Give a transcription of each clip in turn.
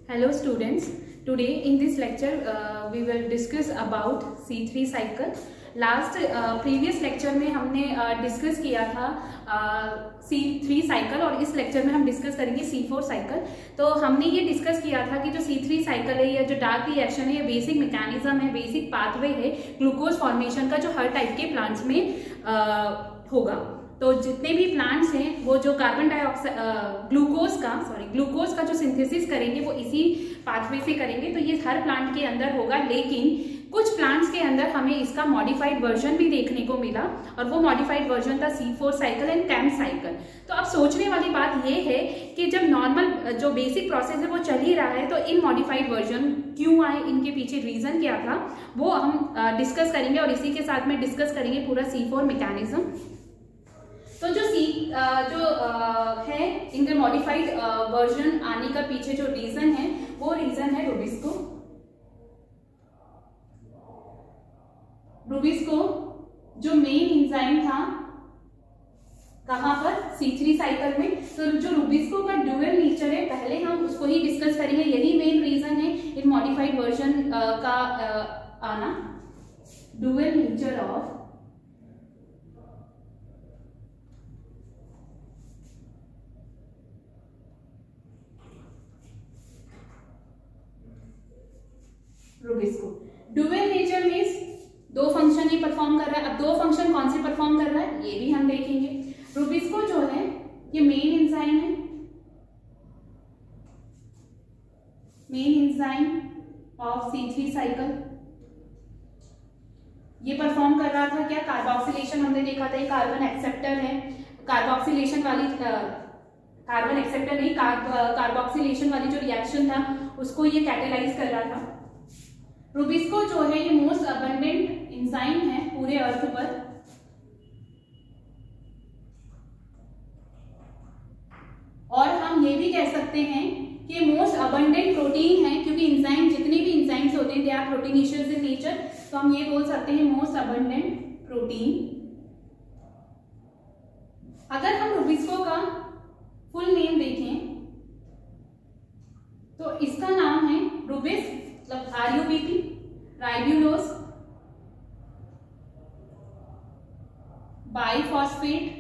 Hello students, today in this lecture we will discuss about C3 cycle. Last previous lecture में हमने discuss किया था C3 cycle और इस लेक्चर में हम डिस्कस करेंगे C4 साइकिल। तो हमने ये डिस्कस किया था कि जो C3 साइकिल है या जो डार्क रिएक्शन है ये बेसिक मैकेनिज्म है, बेसिक पाथवे है ग्लूकोज फॉर्मेशन का जो हर टाइप के प्लांट्स में होगा। तो जितने भी प्लांट्स हैं वो जो कार्बन डाइऑक्साइड ग्लूकोज का जो सिंथेसिस करेंगे वो इसी पाथवे से करेंगे। तो ये हर प्लांट के अंदर होगा, लेकिन कुछ प्लांट्स के अंदर हमें इसका मॉडिफाइड वर्जन भी देखने को मिला और वो मॉडिफाइड वर्जन था C4 cycle and camp cycle. तो अब सोचने वाली बात ये है कि जब नॉर्मल जो बेसिक प्रोसेस है वो चल ही रहा है तो इन मॉडिफाइड वर्जन क्यों आए, इनके पीछे रीजन क्या था, वो हम डिस्कस करेंगे और इसी के साथ में डिस्कस करेंगे पूरा C4 मैकेनिज्म। तो जो है इनके मॉडिफाइड वर्जन आने का पीछे जो रीजन है वो रीजन है रुबिस्को जो मेन एंजाइम था कहां पर C3 साइकिल में। तो जो रुबिस्को का ड्यूअल नेचर है पहले हम उसको ही डिस्कस करेंगे, यही मेन रीजन है इन मॉडिफाइड वर्जन का आना। Dual nature of rubisco. Dual nature means दो फंक्शन ही परफॉर्म कर रहा है। अब दो फंक्शन कौन से परफॉर्म कर रहा है ये भी हम देखेंगे। रुबिस्को जो है ये main enzyme of C3 cycle. ये परफॉर्म कर रहा था क्या, कार्बोक्सिलेशन हमने देखा था, ये कार्बन एक्सेप्टर है। कार्बोक्सिलेशन वाली कार्बन एक्सेप्टर नहीं, कार्बोक्सिलेशन वाली जो रिएक्शन था उसको ये कैटेलाइज कर रहा था। रुबिस्को जो है ये मोस्ट अबंडेंट एंजाइम है पूरे अर्थ पर। और हम ये भी कह सकते हैं कि मोस्ट अबंडेंट प्रोटीन है, क्योंकि एंजाइम जितने भी एंजाइम्स होते हैं they are proteinaceous in nature. तो हम ये बोल सकते हैं मोस्ट अबंडेंट प्रोटीन। अगर हम रुबिस्को का फुल नेम देखें तो इसका नाम है रुबिस मतलब RUBP, ribulose biphosphate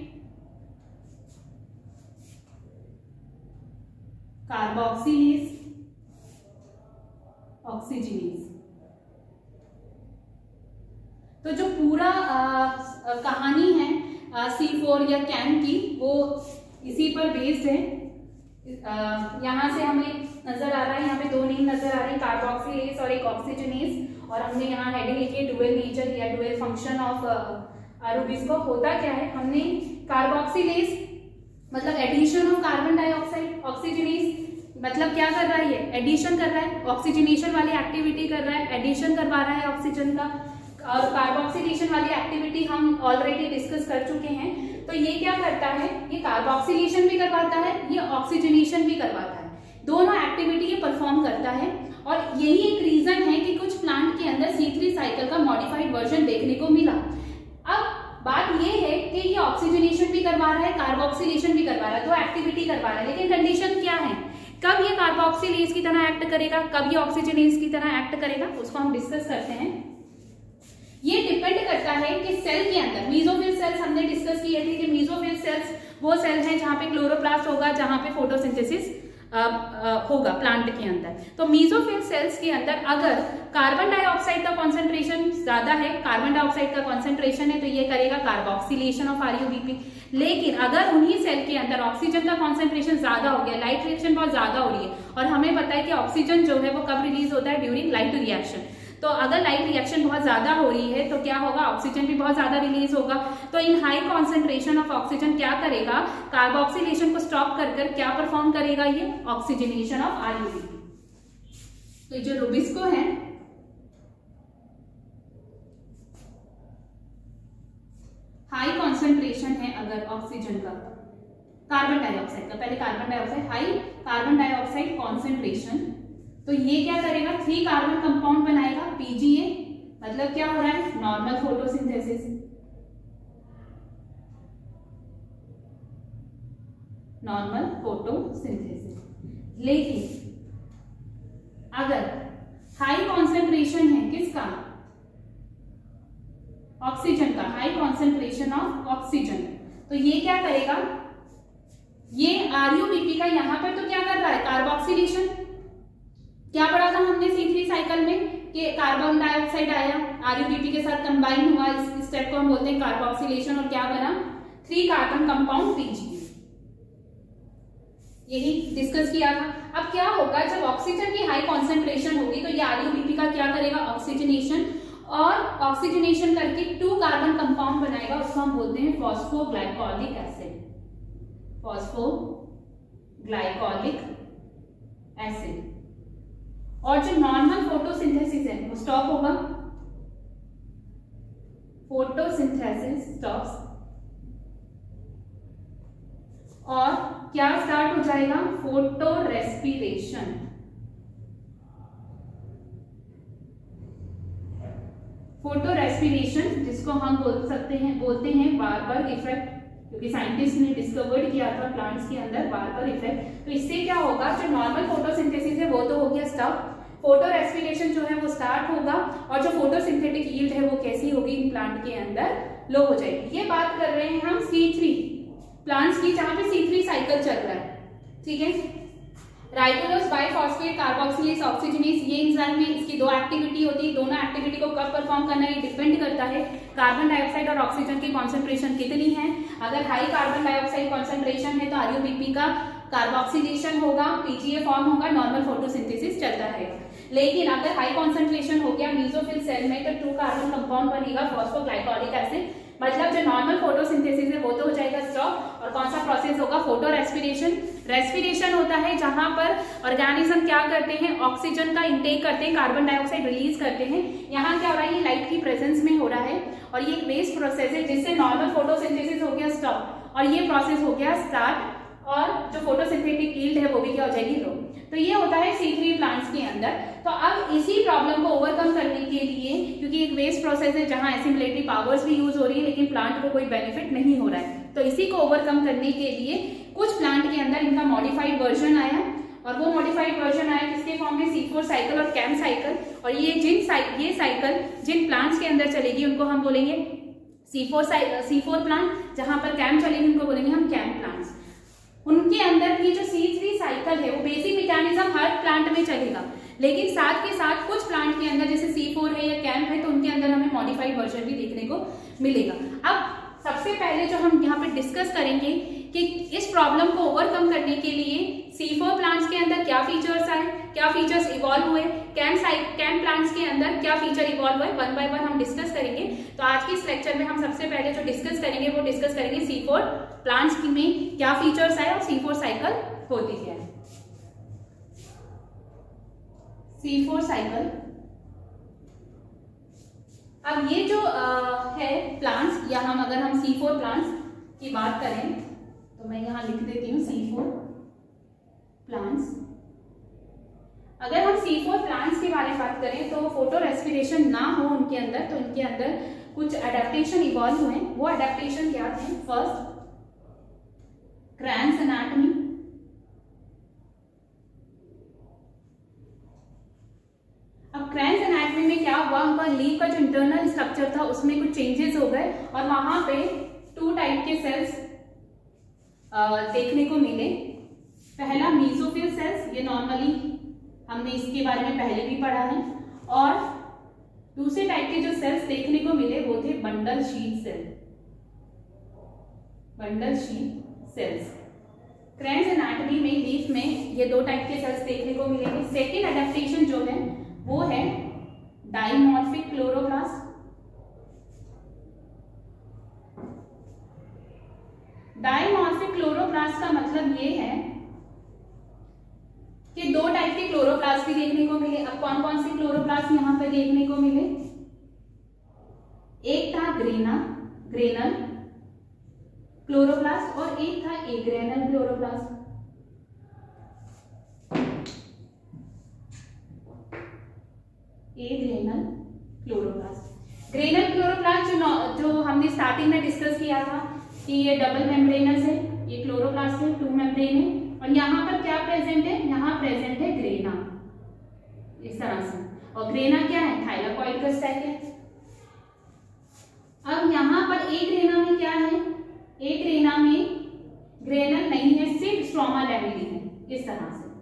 carboxylase oxygenase. तो जो पूरा कहानी है C4 या कैम की वो इसी पर बेस्ड है। यहां से हमें नजर आ रहा है, यहाँ पे दो नेम नजर आ रहे हैं, कार्बोक्सिलेज और एक ऑक्सीजनेज। और हमने यहाँ हेडिंग लिखी है ड्यूअल नेचर या ड्यूअल फंक्शन ऑफ रुबिस्को। होता क्या है, हमने कार्बोक्सिलेज मतलब addition of carbon dioxide, oxygenase मतलब क्या कर रहा है, ये एडिशन कर रहा है, ऑक्सीजनेशन वाली एक्टिविटी कर रहा है, एडिशन करवा रहा है ऑक्सीजन का। और कार्बोक्सिलेशन वाली एक्टिविटी हम ऑलरेडी डिस्कस कर चुके हैं। तो ये क्या करता है, ये कार्बोक्सिलेशन भी करवाता है, ये ऑक्सीजनेशन भी करवाता है, दोनों एक्टिविटी ये परफॉर्म करता है। और यही एक रीजन है कि कुछ प्लांट के अंदर C3 साइकिल का मॉडिफाइड वर्जन देखने को मिला। अब बात ये है कि ये ऑक्सीजनेशन भी करवा रहा है, कार्बोक्सिलेशन भी करवा रहा है, दो एक्टिविटी करवा रहा है, लेकिन कंडीशन क्या है, कब ये कार्बोक्सिलेज की तरह एक्ट करेगा, कब ये ऑक्सीजनेज की तरह एक्ट करेगा, उसको हम डिस्कस करते हैं। ये डिपेंड करता है कि सेल के अंदर मीजोफिल सेल्स हमने डिस्कस किए थे कि मीजोफिल सेल्स वो सेल हैं जहां पे क्लोरोप्लास्ट होगा, जहां पे फोटोसिंथेसिस होगा प्लांट के अंदर। तो मीजोफिल सेल्स के अंदर अगर कार्बन डाइऑक्साइड का कॉन्सेंट्रेशन ज्यादा है, कार्बन डाइऑक्साइड का कॉन्सेंट्रेशन है, तो ये करेगा कार्बोक्सिलेशन ऑफ RUBP। लेकिन अगर उन्हीं सेल के अंदर ऑक्सीजन का कॉन्सेंट्रेशन ज्यादा हो गया, लाइट रिएक्शन बहुत ज्यादा हो रही है, और हमें पता है कि ऑक्सीजन जो है वो कब रिलीज होता है, ड्यूरिंग लाइट रिएक्शन। तो अगर लाइट रिएक्शन बहुत ज्यादा हो रही है तो क्या होगा, ऑक्सीजन भी बहुत ज्यादा रिलीज होगा। तो in high concentration of oxygen क्या करेगा, कार्बोक्सिलेशन को स्टॉप कर क्या परफॉर्म करेगा, ये ऑक्सीजनेशन ऑफ RUBP। तो जो रुबिस्को है हाई कॉन्सेंट्रेशन है अगर ऑक्सीजन का, कार्बन डाइऑक्साइड का, पहले carbon dioxide, high carbon dioxide concentration, तो ये क्या करेगा, 3 कार्बन कंपाउंड बनाएगा PGA। मतलब क्या हो रहा है, नॉर्मल फोटोसिंथेसिस। Normal photosynthesis. लेकिन अगर हाई कॉन्सेंट्रेशन है किसका, ऑक्सीजन का, हाई कॉन्सेंट्रेशन ऑफ ऑक्सीजन, तो ये क्या करेगा, ये RuBP का यहाँ पर तो क्या कर रहा है, कार्बोक्सिलेशन। क्या पढ़ा था हमने C3 साइकिल में कि कार्बन डाइऑक्साइड आया, RuBP के साथ कंबाइन हुआ, इस स्टेप को हम बोलते हैं कार्बोक्सिलेशन, और क्या बना, 3 कार्बन कंपाउंड PG, यही डिस्कस किया था। अब क्या होगा, जब ऑक्सीजन की हाई कॉन्सेंट्रेशन होगी तो ये RuBP का क्या करेगा, ऑक्सीजनेशन, और ऑक्सीजनेशन करके 2 कार्बन कंपाउंड बनाएगा, उसको हम बोलते हैं फॉस्फोग्लाइकोलिक एसिड, फॉस्फोग्लाइकोलिक एसिड। और जो नॉर्मल फोटोसिंथेसिस है वो स्टॉप होगा, फोटोसिंथेसिस स्टॉप्स, और क्या स्टार्ट हो जाएगा, फोटो रेस्पिरेशन। फोटो रेस्पिरेशन जिसको हम बोलते हैं बारबर इफेक्ट, क्योंकि साइंटिस्ट ने डिस्कवर्ड किया था प्लांट्स के अंदर बारबर इफेक्ट। तो इससे क्या होगा, जो नॉर्मल फोटोसिंथेसिस है वो तो हो गया स्टॉप, फोटो रेस्पिरेशन जो है वो स्टार्ट होगा, और जो फोटोसिंथेटिक यील्ड है वो कैसी होगी इन प्लांट के अंदर, लो हो जाएगी। ये बात कर रहे हैं हम C3 प्लांट्स की, जहां पे C3 साइकिल चल रहा है, ठीक है। राइबोलोज बाइफॉस्फेट कार्बोक्सिलेज ऑक्सीजनेज, ये एंजाइम में इसकी 2 एक्टिविटी होती है, दोनों एक्टिविटी को कब परफॉर्म करना है ये डिपेंड करता है कार्बन डाइऑक्साइड और ऑक्सीजन की कॉन्सेंट्रेशन कितनी है। अगर हाई कार्बन डाइऑक्साइड कॉन्सेंट्रेशन है तो RuBP का कार्बोक्सिलेशन होगा, PGA फॉर्म होगा, नॉर्मल फोटोसिंथेसिस चलता रहेगा। लेकिन अगर हाई कॉन्सेंट्रेशन हो गया मीसोफिल सेल में तो 2 कार्बन कंपाउंड बनेगा फॉस्फोग्लाइकोलिक एसिड, मतलब जो नॉर्मल फोटोसिंथेसिस है वो तो हो जाएगा स्टॉप, और कौन सा प्रोसेस होगा, फोटो रेस्पिरेशन। रेस्पिरेशन होता है जहां पर ऑर्गेनिज्म क्या करते हैं, ऑक्सीजन का इंटेक करते हैं, कार्बन डाइऑक्साइड रिलीज करते हैं। यहाँ क्या हो रहा है, ये लाइट की प्रेजेंस में हो रहा है, और ये एक वेस्ट प्रोसेस है जिससे नॉर्मल फोटोसिंथेसिस हो गया स्टॉप, और ये प्रोसेस हो गया स्टार्ट, और जो फोटोसिंथेटिक यील्ड है वो भी क्या हो जाएगी, लो। तो ये होता है C3 प्लांट्स के अंदर। तो अब इसी प्रॉब्लम को ओवरकम करने के लिए, क्योंकि एक वेस्ट प्रोसेस है जहां एसिमिलेटरी पावर्स भी यूज हो रही है लेकिन प्लांट को कोई बेनिफिट नहीं हो रहा है, तो इसी को ओवरकम करने के लिए कुछ प्लांट के अंदर इनका मॉडिफाइड वर्जन आया, और वो मॉडिफाइड वर्जन आया किसके फॉर्म में, C4 साइकिल और कैम साइकिल। और ये साइकिल जिन प्लांट्स के अंदर चलेगी उनको हम बोलेंगे C4 प्लांट, जहां पर कैम चलेगी उनको बोलेंगे हम कैम प्लांट्स। उनके अंदर की जो C3 साइकिल है वो बेसिक मैकेनिज्म हर प्लांट में चलेगा, लेकिन साथ के साथ कुछ प्लांट के अंदर जैसे C4 है या कैम्प है तो उनके अंदर हमें मॉडिफाइड वर्जन भी देखने को मिलेगा। अब सबसे पहले जो हम यहाँ पे डिस्कस करेंगे कि इस प्रॉब्लम को ओवरकम करने के लिए C4 प्लांट्स के अंदर क्या फीचर्स आए, क्या फीचर्स इवॉल्व हुए, कैम्प प्लांट्स के अंदर क्या फीचर इवॉल्व हुए, 1 बाय 1 हम डिस्कस करेंगे। तो आज के इस लेक्चर में हम सबसे पहले जो डिस्कस करेंगे वो डिस्कस करेंगे C4 प्लांट्स में क्या फीचर्स आए और C4 साइकिल होती क्या है। C4 साइकिल, अब ये जो है प्लांट्स, या हम अगर हम C4 प्लांट्स की बात करें तो मैं यहां लिख देती हूँ C4 प्लांट्स। अगर हम C4 प्लांट्स के बारे में बात करें तो फोटो रेस्पिरेशन ना हो उनके अंदर, तो इनके अंदर कुछ एडेप्टेशन इवॉल्व हुए। वो एडेप्टेशन क्या थे, फर्स्ट क्रैंस एनाटॉमी, अब क्रैंस एनाटॉमी में क्या हुआ, उनका लीफ का जो इंटरनल स्ट्रक्चर था उसमें कुछ चेंजेस हो गए और वहां पे 2 टाइप के सेल्स देखने को मिले। पहला मीसोफिल सेल्स, ये नॉर्मली हमने इसके बारे में पहले भी पढ़ा है, और दूसरे टाइप के जो सेल्स देखने को मिले वो थे bundle sheath cell, bundle sheath cells. Kranz anatomy में लीफ में ये 2 टाइप के सेल्स देखने को मिलेंगे। सेकेंड एडेप्टेशन जो है वो है डाइमॉर्फिक क्लोरोप्लास्ट। डाइमॉर्फिक क्लोरोप्लास्ट का मतलब ये है कि 2 टाइप के क्लोरोप्लास्ट भी देखने को मिले। अब कौन कौन से क्लोरोप्लास्ट यहां पर देखने को मिले, एक था ग्रेनल क्लोरोप्लास्ट और एक था agranal chloroplast. Agranal chloroplast, granal chloroplast जो हमने स्टार्टिंग में डिस्कस किया था कि ये डबल मेम्ब्रेनस है, ये क्लोरोप्लास्ट है, 2 मेम्ब्रेन है, और यहाँ पर क्या प्रेजेंट है, यहाँ प्रेजेंट है ग्रेना। इस तरह से, और ग्रेना क्या है, थाइलाकॉइड का स्टैक है। अब यहाँ पर एक ग्रेना में क्या है, एक ग्रेना में ग्रेनल नहीं है, सिर्फ स्ट्रोमा लैमेली है, इस तरह से।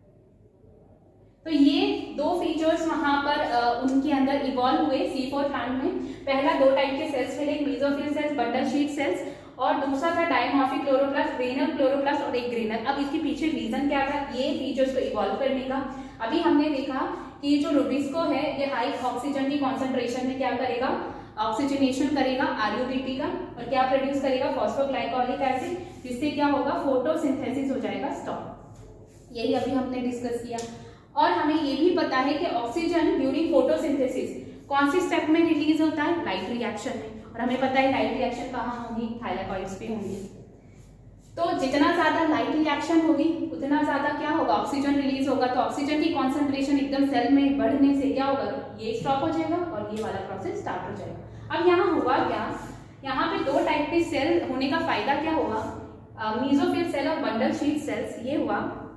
तो ये दो फीचर्स वहां पर उनके अंदर इवॉल्व हुए C4 प्लांट में। पहला दो टाइप के सेल्स मिले, एक mesophyll cells, bundle sheath cells, और दूसरा था डायमॉर्फिक क्लोरोप्लास्ट, ग्रेनल क्लोरोप्लास्ट और एक ग्रेनल। अब इसके पीछे रीजन क्या था ये फीचर्स को इवॉल्व करने का? अभी हमने देखा कि जो रुबिस्को है ये हाई ऑक्सीजन की कॉन्सेंट्रेशन में क्या करेगा, ऑक्सीजनेशन करेगा RUBP का, और क्या प्रोड्यूस करेगा, फॉस्फोग्लाइकोलिक एसिड, जिससे क्या होगा, फोटोसिंथेसिस हो जाएगा, स्टॉप। यही अभी हमने डिस्कस किया। और हमें ये भी पता है कि ऑक्सीजन ड्यूरिंग फोटोसिंथेसिस कौन सी स्टेप में रिलीज होता है, लाइट रिएक्शन में, और हमें पता है लाइट रिएक्शन कहाँ होगी, थाइलाकॉइड्स पे होंगी। तो जितना ज्यादा लाइट रिएक्शन होगी उतना ज्यादा क्या होगा, ऑक्सीजन रिलीज होगा। तो ऑक्सीजन की कॉन्सेंट्रेशन एकदम सेल में बढ़ने से क्या होगा, ये स्टॉप हो जाएगा और ये वाला प्रोसेस स्टार्ट हो जाएगा। अब यहाँ हुआ क्या, यहाँ पे दो टाइप के सेल होने का फायदा क्या हुआ, मेसोफिल सेल और बंडल शीट सेल्स, ये हुआ।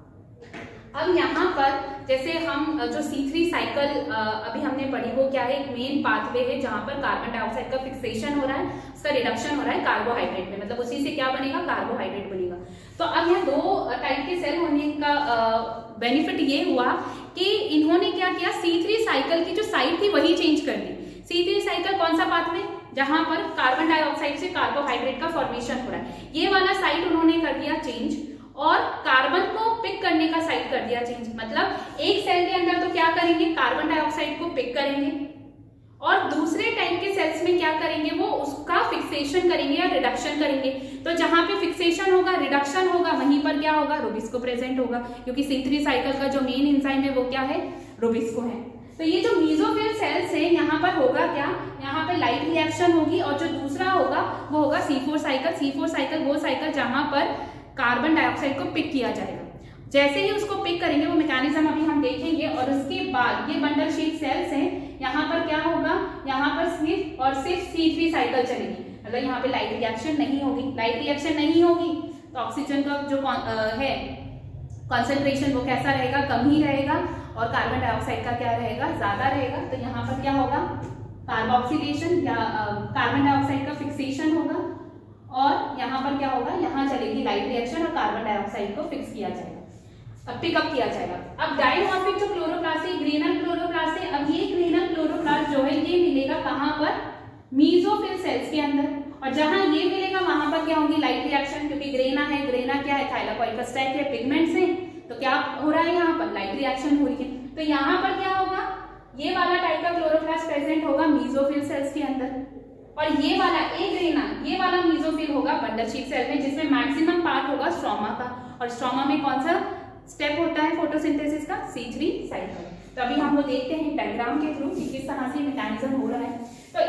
अब यहाँ पर जैसे हम जो C3 साइकिल अभी हमने पढ़ी, वो क्या है, एक मेन पाथवे है जहां पर कार्बन डाइऑक्साइड का फिक्सेशन हो रहा है, उसका रिडक्शन हो रहा है कार्बोहाइड्रेट में, मतलब उसी से क्या बनेगा, कार्बोहाइड्रेट बनेगा। तो अब यहाँ दो टाइप के सेल होने का बेनिफिट ये हुआ कि इन्होंने क्या किया, C3 साइकिल की जो साइड थी वही चेंज कर दी। C3 साइकिल कौन सा पाथवे, जहां पर कार्बन डाइऑक्साइड से कार्बोहाइड्रेट का फॉर्मेशन हो रहा है, ये वाला साइड उन्होंने कर दिया चेंज, और कार्बन को पिक करने का साइड कर दिया चेंज। मतलब एक सेल के अंदर तो क्या करेंगे, कार्बन डाइऑक्साइड को पिक करेंगे, और दूसरे टाइप के सेल्स में क्या करेंगे, वो उसका फिक्सेशन करेंगे या रिडक्शन करेंगे। तो जहां पे फिक्सेशन होगा, रिडक्शन होगा, वहीं पर क्या होगा, रुबिस्को प्रेजेंट होगा, क्योंकि C3 साइकिल का जो मेन एंजाइम है वो क्या है, रुबिस्को है। तो ये जो मेसोफिल सेल्स है, यहाँ पर होगा क्या, यहाँ पे लाइट रिएक्शन होगी, और जो दूसरा होगा वो होगा C4 साइकिल। C4 साइकिल वो साइकिल जहां पर कार्बन डाइऑक्साइड को पिक किया जाएगा। जैसे ही उसको पिक करेंगे, वो मैकेनिज्म अभी हम देखेंगे, और उसके बाद ये बंडल शीट सेल्स हैं, यहाँ पर क्या होगा, यहाँ पर सिर्फ और सिर्फ C3 साइकिल चलेगी, मतलब यहाँ पे लाइट रिएक्शन नहीं होगी। लाइट रिएक्शन नहीं होगी तो ऑक्सीजन का जो है कॉन्सेंट्रेशन वो कैसा रहेगा, कम ही रहेगा, और कार्बन डाइऑक्साइड का क्या रहेगा, ज्यादा रहेगा। तो यहाँ पर क्या होगा, कार्बोक्सिलेशन या कार्बन डाइऑक्साइड का फिक्सेशन होगा, और यहाँ पर क्या होगा, यहाँ चलेगी लाइट रिएक्शन और कार्बन डाइऑक्साइड को फिक्स किया जाएगा, पिकअप किया जाएगा। अब डायमॉर्फिक जो क्लोरोप्लास्ट है, ग्रेनल क्लोरोप्लास्ट है, अब ये ग्रेनल क्लोरोप्लास्ट जो है ये मिलेगा कहाँ पर, मेसोफिल सेल्स के अंदर, और जहां ये मिलेगा वहां पर क्या होगी, लाइट रिएक्शन, क्योंकि ग्रेना है, ग्रेना क्या है, थाइलाकॉइड का स्टैक है, पिगमेंट्स है, तो क्या हो रहा है, यहाँ पर लाइट रिएक्शन हो रही है। तो यहाँ पर क्या होगा, ये वाला टाइप का क्लोरोप्लास्ट प्रेजेंट होगा मेसोफिल सेल्स के अंदर, और ये वाला एक ग्रेना, ये वाला मेसोफिल होगा बंडल शीट सेल में, जिसमें मैक्सिमम पार्ट होगा स्ट्रोमा का, और स्ट्रोमा में कौन सा स्टेप होता है फोटोसिंथेसिस का, C3 साइकिल। तो अभी हम वो देखते हैं डायग्राम के थ्रू कि किस तरह से मैकेनिज्म हो रहा है। तो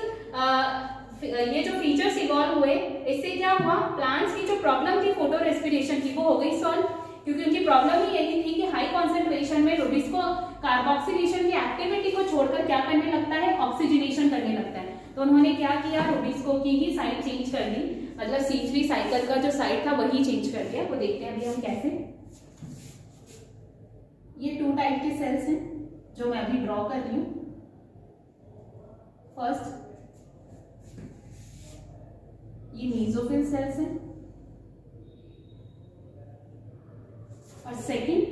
इस ये जो फीचर्स इवॉल्व हुए, इससे क्या हुआ, प्लांट्स की जो प्रॉब्लम थी फोटो रेस्पिरेशन की, वो हो गई सॉल्व, क्योंकि उनकी प्रॉब्लम ही यही थी कि हाई कॉन्सेंट्रेशन में रुबिस्को कार्बोक्सिलेशन की एक्टिविटी को छोड़कर क्या करने लगता है, ऑक्सीजनेशन करने लगता है। तो उन्होंने क्या किया, रुबिस्को की ही साइड चेंज कर दी, मतलब C3 साइकिल का जो साइड था वही चेंज कर दिया। वो देखते हैं अभी हम कैसे। ये टू टाइप के सेल्स हैं जो मैं अभी ड्रॉ कर रही हूं। फर्स्ट ये मेसोफिल सेल्स हैं, और सेकंड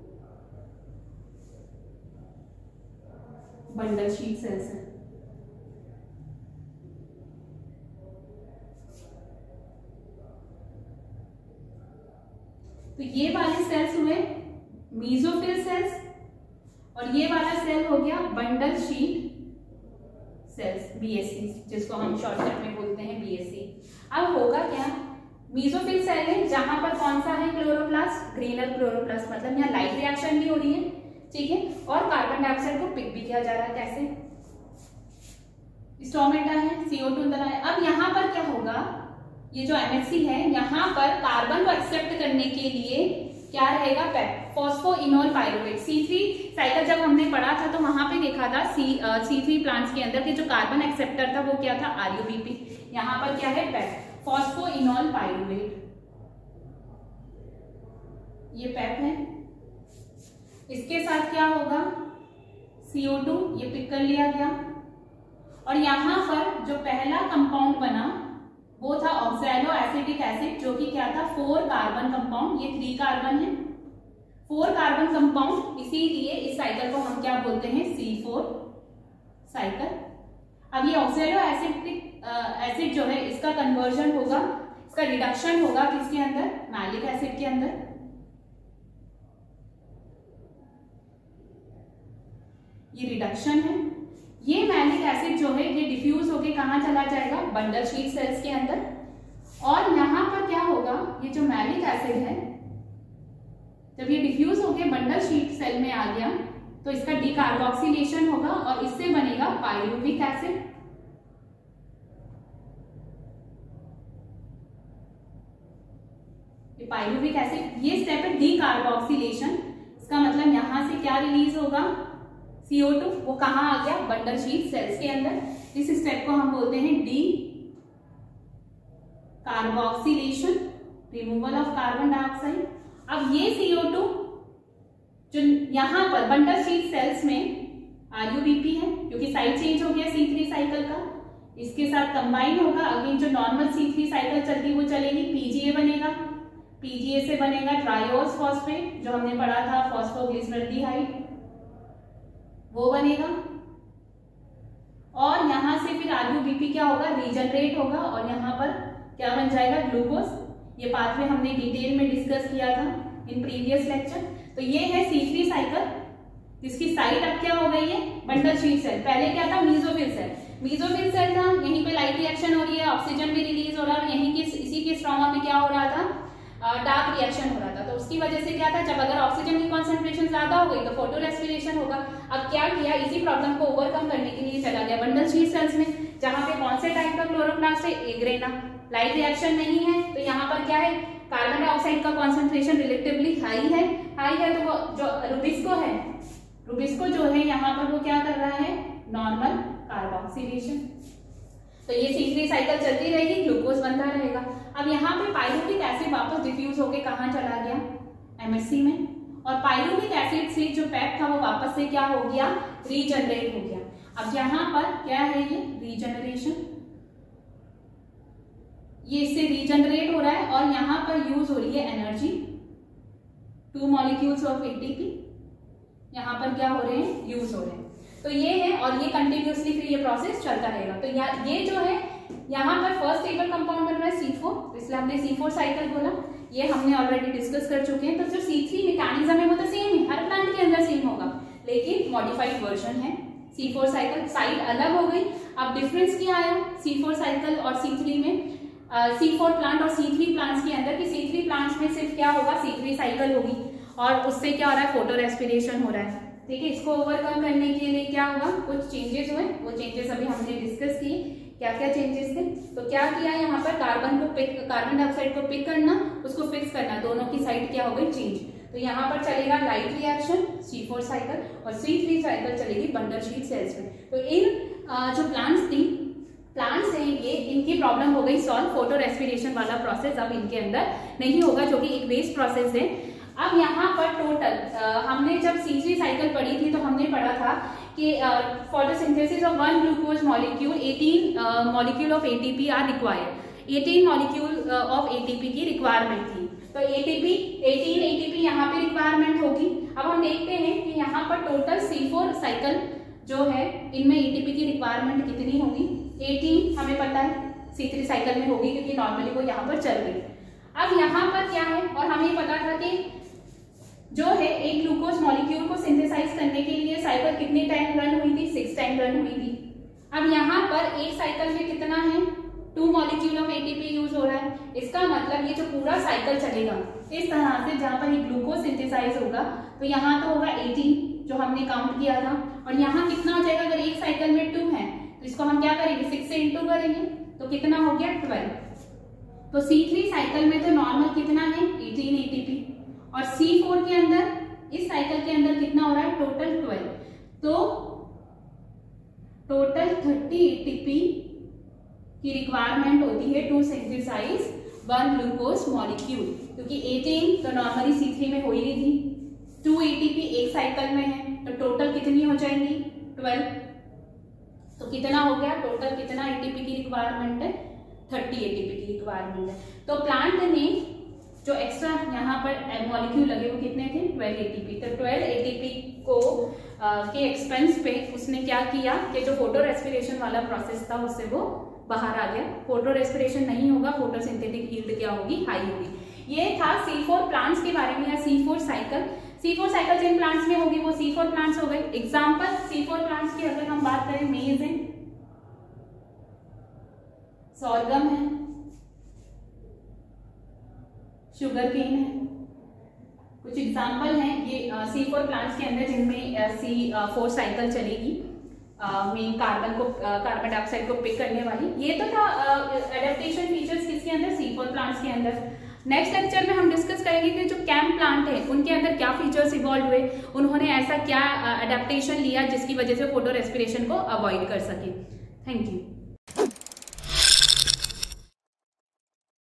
बंडल शीट सेल्स हैं। तो ये वाले सेल्स हुए मेसोफिल सेल्स, और ये वाला सेल हो गया बंडल शीट सेल्स, BSC, जिसको हम शॉर्टकट में बोलते हैं BSC। अब होगा क्या, मेसोफिल सेल है जहां पर कौन सा है, क्लोरोप्लास्ट, ग्रेनल क्लोरोप्लास्ट, मतलब यहाँ लाइट रिएक्शन भी हो रही है, ठीक है, और कार्बन डाइऑक्साइड को पिक भी किया जा रहा है। कैसे, स्टोमेटा है, CO2 अंदर है। अब यहाँ पर क्या होगा, ये जो MHC है, यहाँ पर कार्बन को एक्सेप्ट करने के लिए क्या रहेगा, फॉस्फोइनोल पायरुवेट। C3 साइकिल जब हमने पढ़ा था तो वहां पे देखा था C3 प्लांट्स के अंदर के जो कार्बन एक्सेप्टर था वो क्या था, RUBP। यहाँ पर क्या है, फॉस्फोइनोल पायरुवेट, ये पैप है। इसके साथ क्या होगा, CO2 ये पिक कर लिया गया, और यहाँ पर जो पहला कंपाउंड बना वो था ऑक्सैलो एसिटिक एसिड, जो कि क्या था 4 कार्बन कंपाउंड, ये 3 कार्बन है, 4 कार्बन कंपाउंड, इसीलिए इस साइकिल को हम क्या बोलते हैं, C4 साइकिल। अब ये ऑक्सैलो एसिटिक एसिड जो है इसका कन्वर्जन होगा, इसका रिडक्शन होगा किसके अंदर, मैलिक एसिड के अंदर। ये रिडक्शन है, ये मैलिक एसिड जो है ये डिफ्यूज होके कहाँ चला जाएगा, बंडल शीट सेल्स के अंदर, और यहाँ पर क्या होगा, ये जो मैलिक एसिड है जब ये डिफ्यूज होके बंडल शीट सेल में आ गया तो इसका डीकार्बोक्सिलेशन होगा और इससे बनेगा पाइरुविक एसिड। ये पाइरुविक एसिड, ये स्टेप है डीकार्बोक्सिलेशन, इसका मतलब यहां से क्या रिलीज होगा, CO2, वो कहां आ गया, बंडल शीट सेल्स के अंदर। इस स्टेप को हम बोलते हैं decarboxylation, removal of carbon dioxide. अब ये CO2 जो यहां पर बंडल शीट सेल्स में RUBP है, क्योंकि साइड चेंज हो गया C3 साइकिल का, इसके साथ कंबाइन होगा, अगेन जो नॉर्मल C3 साइकिल चलती वो चलेगी, PGA बनेगा, PGA से बनेगा ट्रायोस फॉस्फेट, जो हमने पढ़ा था फॉस्फोग्लिसरल्डिहाइड, वो बनेगा, और यहां से फिर RUBP क्या होगा, रीजनरेट होगा, और यहां पर क्या बन जाएगा, ग्लूकोज। ये पाथवे हमने डिटेल में डिस्कस किया था इन प्रीवियस लेक्चर। तो ये है C3 साइकिल, जिसकी साइट अब क्या हो गई है, बंडल शीट सेल। पहले क्या था, मीसोफिल सेल, मीसोफिल सेल था, यहीं पे लाइट रिएक्शन हो रही है, ऑक्सीजन भी रिलीज हो रहा है, और यहीं के इसी के स्ट्रोमा में क्या हो रहा था, डार्क रिएक्शन हो रहा था। तो उसकी वजह से क्या था, जब अगर ऑक्सीजन की कॉन्सेंट्रेशन ज्यादा हो गई तो फोटो रेस्पिरेशन होगा। अब क्या किया, इसी प्रॉब्लम को ओवरकम करने के लिए चला गया बंडल शीट सेल्स में, जहां पे कौन से टाइप का क्लोरोप्लास्ट है, एग्रेना, लाइट रिएक्शन नहीं है, तो यहाँ पर क्या है, कार्बन डाइऑक्साइड का कॉन्सेंट्रेशन रिलेटिवली हाई है, तो वो जो रुबिस्को है, रुबिस्को जो है यहाँ पर वो क्या कर रहा है, नॉर्मल कार्बोक्सिलेशन। तो ये C3 साइकिल चलती रहेगी, ग्लूकोज बनता रहेगा। अब यहाँ पे पाइरुविक एसिड वापस डिफ्यूज होके कहाँ चला गया, MHC में, और पाइरुविक एसिड से जो पैक था वो वापस से क्या हो गया, रीजनरेट हो गया। अब यहाँ पर क्या है, ये रीजनरेशन, ये इससे रीजनरेट हो रहा है, और यहाँ पर यूज हो रही है एनर्जी, 2 मॉलिक्यूल्स ऑफ ATP यहाँ पर क्या हो रहे हैं, यूज हो रहे हैं। तो ये है, और ये कंटिन्यूसली फिर ये प्रोसेस चलता रहेगा। तो ये जो है यहाँ पर फर्स्ट स्टेबल कंपाउंड बन रहा है C4, इसलिए हमने C4 साइकिल बोला, ये हमने ऑलरेडी डिस्कस कर चुके हैं। तो जो C3 मैकेनिज्म है वो तो सेम है, हर प्लांट के अंदर सेम होगा, लेकिन मॉडिफाइड वर्जन है C4 साइकिल, साइड अलग हो गई। अब डिफरेंस क्या आया C4 साइकिल और C3 में, C4 प्लांट और C3 प्लांट्स के अंदर, कि C3 प्लांट्स में सिर्फ क्या होगा, C3 साइकिल होगी, और उससे क्या हो रहा है, फोटो रेस्पिरेशन हो रहा है, ठीक है। इसको ओवरकम करने के लिए क्या होगा, कुछ चेंजेस हुए, वो चेंजेस अभी हमने डिस्कस किए, क्या क्या चेंजेस थे। तो क्या किया, यहाँ पर कार्बन डाइऑक्साइड को पिक करना, उसको फिक्स करना, दोनों की साइड क्या हो गई, चेंज। तो यहाँ पर चलेगा लाइट रिएक्शन C4 साइकिल, और C3 साइकिल चलेगी बंडल शीट सेल्स में। तो इन जो प्लांट्स हैं ये, इनकी प्रॉब्लम हो गई सॉल्व, फोटो रेस्पिरेशन वाला प्रोसेस अब इनके अंदर नहीं होगा, जो कि एक वेस्ट प्रोसेस है। अब यहाँ पर टोटल हमने जब C3 साइकिल पढ़ी थी तो हमने पढ़ा था कि photosynthesis of 1 glucose molecule 18 molecule of ATP are required, 18 molecule of ATP की रिक्वायरमेंट थी। तो 18 ATP यहाँ पे रिक्वायरमेंट होगी। अब हम देखते हैं कि यहाँ पर टोटल C4 साइकिल जो है, इनमें ATP की रिक्वायरमेंट कितनी होगी, 18 हमें पता है C3 साइकिल में होगी, क्योंकि नॉर्मली वो यहाँ पर चल रही है। अब यहाँ पर क्या है, और हमें पता था कि जो है एक ग्लूकोज मॉलिक्यूल को सिंथेसाइज करने के लिए साइकिल कितनी टाइम रन हुई थी, 6 टाइम रन हुई थी। अब यहाँ पर एक साइकिल में कितना है, 2 मॉलिक्यूल ऑफ ATP यूज हो रहा है। इसका मतलब ये जो पूरा साइकिल चलेगा इस तरह से, जहाँ पर ये ग्लूकोज सिंथेसाइज होगा, तो यहाँ तो होगा 18 जो हमने काउंट किया था, और यहाँ कितना हो जाएगा, अगर एक साइकिल में 2 है तो इसको हम क्या करेंगे, 6 से इंटू करेंगे, तो कितना हो गया 12। तो C3 साइकिल में तो नॉर्मल कितना है, 18 ATP, और C4 के अंदर, इस साइकिल के अंदर कितना हो रहा है, टोटल 12। तो टोटल 30 ATP की रिक्वायरमेंट होती है टू सिंथेसाइज 1 ग्लूकोज मॉलिक्यूल, क्योंकि 18 तो नॉर्मली C3 में हो ही रही थी, 2 ATP एक साइकिल में है, तो टोटल कितनी हो जाएंगी 12। तो कितना हो गया टोटल, कितना ATP की रिक्वायरमेंट है 30 ATP की रिक्वायरमेंट है। तो प्लांट ने जो एक्स्ट्रा यहाँ पर मॉलिक्यूल लगे वो कितने थे 12 ATP। तो 12 ATP को के एक्सपेंस पे उसने क्या किया कि जो फोटो रेस्पिरेशन वाला प्रोसेस था उससे वो बाहर आ गया। फोटो रेस्पिरेशन नहीं होगा, फोटोसिंथेटिक यील्ड क्या होगी हाई होगी। ये था C4 प्लांट्स के बारे में, या C4 साइकिल। C4 साइकिल जिन प्लांट्स में होगी वो C4 प्लांट्स हो गए। एग्जाम्पल C4 प्लांट्स की अगर हम बात करें, मेज है, सॉर्गम है, शुगर केन है, कुछ एग्जाम्पल हैं ये C4 प्लांट्स के अंदर जिनमें C4 साइकिल चलेगी, मेन कार्बन डाइऑक्साइड को पिक करने वाली। ये तो था एडेप्टेशन फीचर्स किसके अंदर C4 प्लांट्स के अंदर। नेक्स्ट लेक्चर में हम डिस्कस करेंगे कि जो कैम प्लांट है उनके अंदर क्या फीचर्स इवॉल्व हुए, उन्होंने ऐसा क्या एडेप्टेशन लिया जिसकी वजह से फोटो रेस्पिरेशन को अवॉइड कर सके। Thank you.